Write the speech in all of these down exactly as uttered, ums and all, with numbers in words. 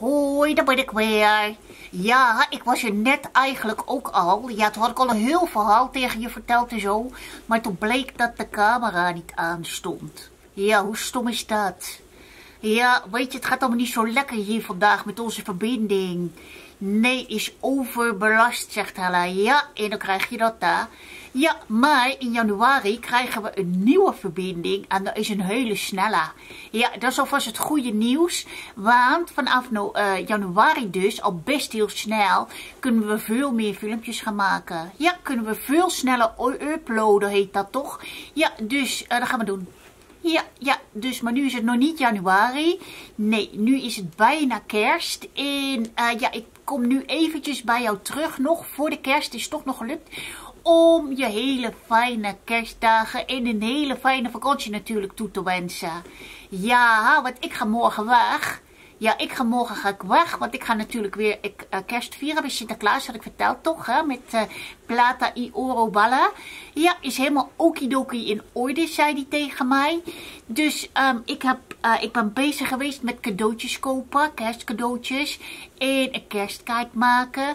Hoi, daar ben ik weer. Ja, ik was er net eigenlijk ook al. Ja, toen had ik al een heel verhaal tegen je verteld en zo. Maar toen bleek dat de camera niet aan stond. Ja, hoe stom is dat? Ja, weet je, het gaat allemaal niet zo lekker hier vandaag met onze verbinding. Nee, is overbelast, zegt Hella. Ja, en dan krijg je dat daar. Ja, maar in januari krijgen we een nieuwe verbinding en dat is een hele snelle. Ja, dat is alvast het goede nieuws, want vanaf no, uh, januari dus, al best heel snel, kunnen we veel meer filmpjes gaan maken. Ja, kunnen we veel sneller uploaden, heet dat toch? Ja, dus uh, dat gaan we doen. Ja, ja, dus, maar nu is het nog niet januari. Nee, nu is het bijna kerst. En uh, ja, ik kom nu eventjes bij jou terug nog. Voor de kerst is het toch nog gelukt. Om je hele fijne kerstdagen en een hele fijne vakantie natuurlijk toe te wensen. Ja, want ik ga morgen weg. Ja, ik ga morgen ga ik weg, want ik ga natuurlijk weer ik, uh, kerst vieren bij Sinterklaas, had ik verteld toch, hè, met uh, Plata y Oro ballen. Ja, is helemaal okidoki in orde, zei hij tegen mij. Dus um, ik, heb, uh, ik ben bezig geweest met cadeautjes kopen, kerstcadeautjes en een kerstkaart maken.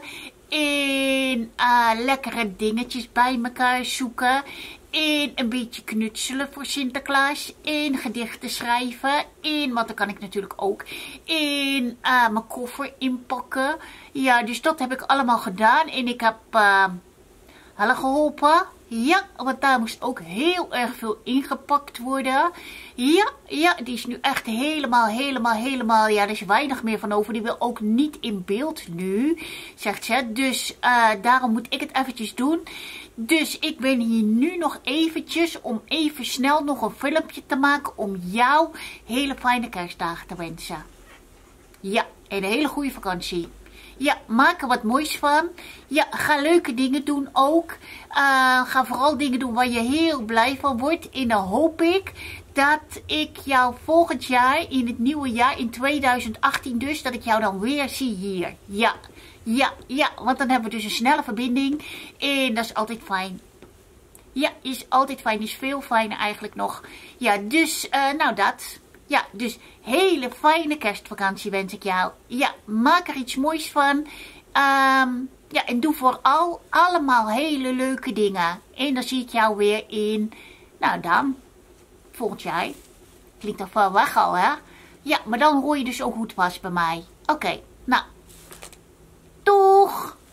En uh, lekkere dingetjes bij elkaar zoeken. En een beetje knutselen voor Sinterklaas. En gedichten schrijven. En, want dat kan ik natuurlijk ook. En uh, mijn koffer inpakken. Ja, dus dat heb ik allemaal gedaan. En ik heb uh, Hella geholpen. Ja, want daar moest ook heel erg veel ingepakt worden. Ja, ja, die is nu echt helemaal, helemaal, helemaal... Ja, er is weinig meer van over. Die wil ook niet in beeld nu, zegt ze. Dus uh, daarom moet ik het eventjes doen. Dus ik ben hier nu nog eventjes om even snel nog een filmpje te maken om jou hele fijne kerstdagen te wensen. Ja, en een hele goede vakantie. Ja, maak er wat moois van. Ja, ga leuke dingen doen ook. Uh, ga vooral dingen doen waar je heel blij van wordt. En dan hoop ik dat ik jou volgend jaar, in het nieuwe jaar, in tweeduizend achttien dus, dat ik jou dan weer zie hier. Ja, ja, ja, want dan hebben we dus een snelle verbinding. En dat is altijd fijn. Ja, is altijd fijn. Is veel fijner eigenlijk nog. Ja, dus, uh, nou dat... Ja, dus hele fijne kerstvakantie wens ik jou. Ja, maak er iets moois van. Um, ja, en doe vooral allemaal hele leuke dingen. En dan zie ik jou weer in, nou dan, volgend jaar. Klinkt al ver weg al, hè? Ja, maar dan hoor je dus ook hoe het was bij mij. Oké, okay, nou. Doeg!